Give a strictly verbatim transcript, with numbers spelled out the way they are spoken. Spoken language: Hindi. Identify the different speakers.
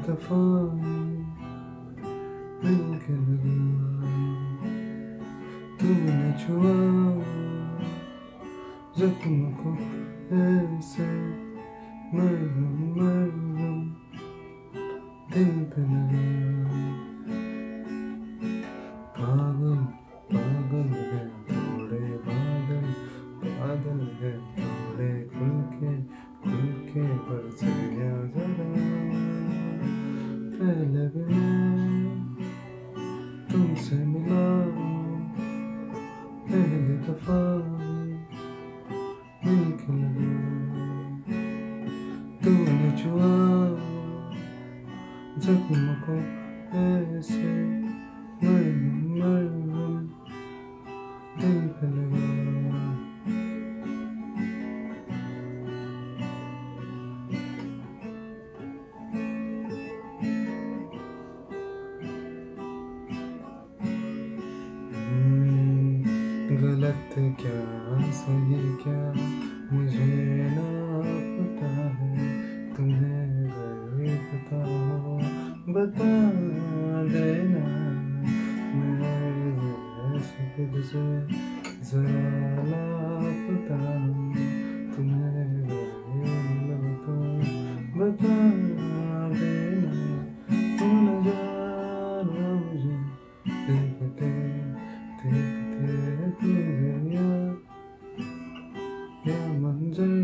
Speaker 1: दफा मिलके लगा, तूने छुआ जख्म को ऐसे, मरहम मरहम दिल पे लगा। पागल पागल है थोड़े बादल, बादल है थोड़े खुल के, खुल के बरसे या जरा। पहले भी मैं तुमसे मिला, पहली दफा मिलके लगा, तूने छुआ जख्म को ऐसे, मरहम मरहम दिल पे लगा। गलत क्या सही क्या मुझे ना पता है, तुम्हें अगर पता हो बता देना। मैं खुद से जरा लापता हूँ, तुम्हें अगर तो बता देना। तुम न जानो मुझे देखते देखते तू गया, या मंजिल